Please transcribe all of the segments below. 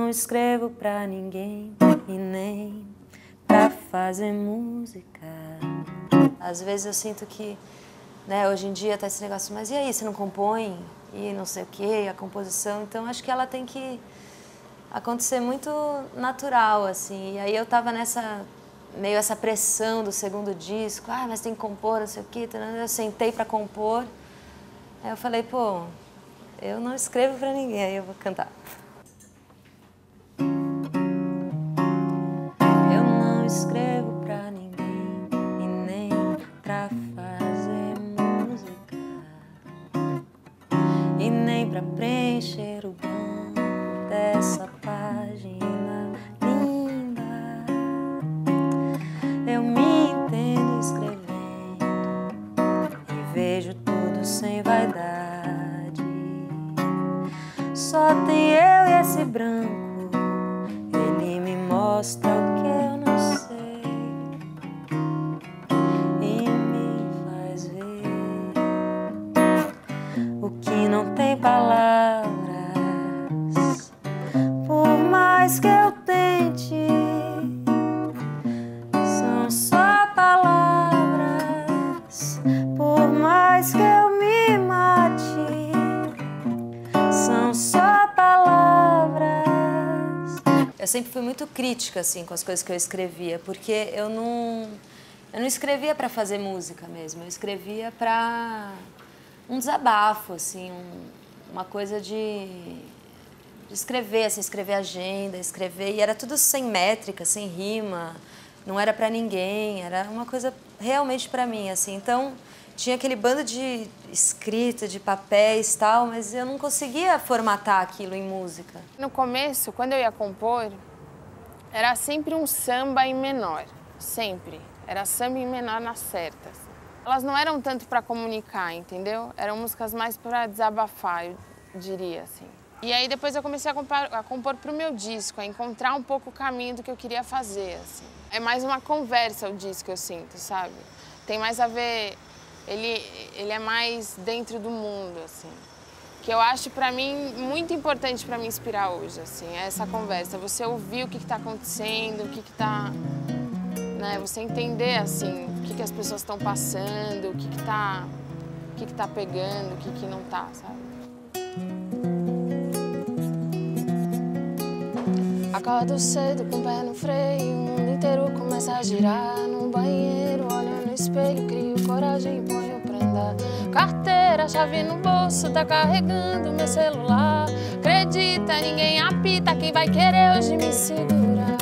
não escrevo pra ninguém e nem pra fazer música. Às vezes eu sinto que, né, hoje em dia tá esse negócio, mas e aí, você não compõe? E não sei o quê, a composição. Então acho que ela tem que acontecer muito natural, assim. E aí eu tava meio essa pressão do segundo disco, mas tem que compor, não sei o quê. Eu sentei pra compor, aí eu falei, pô, eu não escrevo pra ninguém, aí eu vou cantar. Eu não escrevo pra ninguém e nem pra fazer música e nem pra preencher o banco dessa página linda. Eu me entendo escrevendo e vejo tudo sem vaidade. Só tem eu e esse branco, ele me mostra o que eu não sei e me faz ver o que não tem palavras. Por mais que eu tente, são só palavras. Por mais que eu me mate, são só palavras. Eu sempre fui muito crítica, assim, com as coisas que eu escrevia, porque eu não escrevia para fazer música mesmo, eu escrevia para um desabafo, assim, uma coisa de escrever, assim, escrever agenda, escrever, e era tudo sem métrica, sem rima, não era para ninguém, era uma coisa realmente para mim, assim. Então tinha aquele bando de escrita, de papéis e tal, mas eu não conseguia formatar aquilo em música. No começo, quando eu ia compor, era sempre um samba em menor, sempre. Era samba em menor nas certas. Elas não eram tanto para comunicar, entendeu? Eram músicas mais para desabafar, eu diria, assim. E aí depois eu comecei a compor pro meu disco, a encontrar um pouco o caminho do que eu queria fazer, assim. É mais uma conversa o disco, eu sinto, sabe? Tem mais a ver... Ele é mais dentro do mundo, assim. Que eu acho, pra mim, muito importante pra me inspirar hoje, assim. É essa conversa, você ouvir o que tá acontecendo, o que tá... Né? Você entender, assim, o que as pessoas estão passando, o que tá pegando, o que não tá, sabe? Acordo cedo com o pé no freio, o mundo inteiro começa a girar. No banheiro, olho no espelho, crio coragem e ponho pra andar. Carteira, chave no bolso, tá carregando meu celular. Acredita, ninguém apita, quem vai querer hoje me segurar?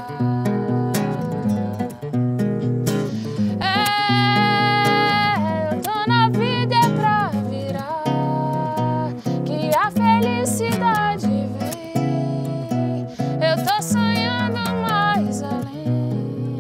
Eu tô na vida é pra virar, que a felicidade vem. Eu tô sonhando mais além.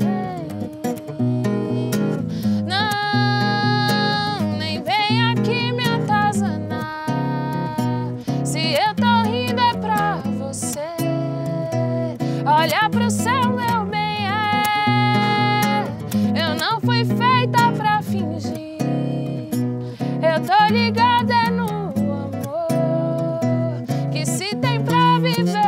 Não, nem vem aqui me atazanar. Se eu tô rindo é pra você. Olha pro céu, meu bem, eu não fui feita pra fingir. Eu tô ligada é no amor que se tem pra viver.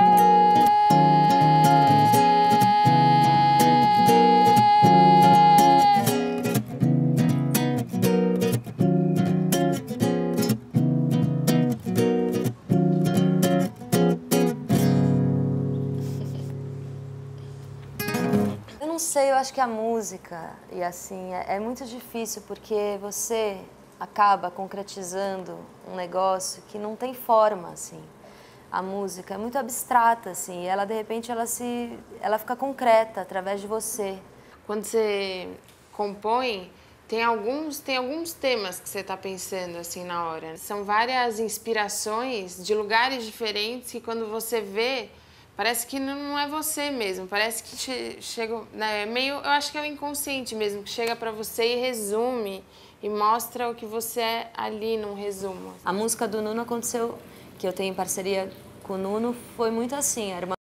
Eu não sei, eu acho que a música, e assim, é muito difícil porque você acaba concretizando um negócio que não tem forma, assim. A música é muito abstrata, assim, e ela, de repente, ela fica concreta através de você. Quando você compõe, tem alguns temas que você está pensando assim na hora. São várias inspirações de lugares diferentes que quando você vê, parece que não é você mesmo. Parece que chega, né, meio, eu acho que é o inconsciente mesmo, que chega para você e resume e mostra o que você é ali num resumo. A música do Nuno aconteceu, que eu tenho em parceria com o Nuno, foi muito assim. Era uma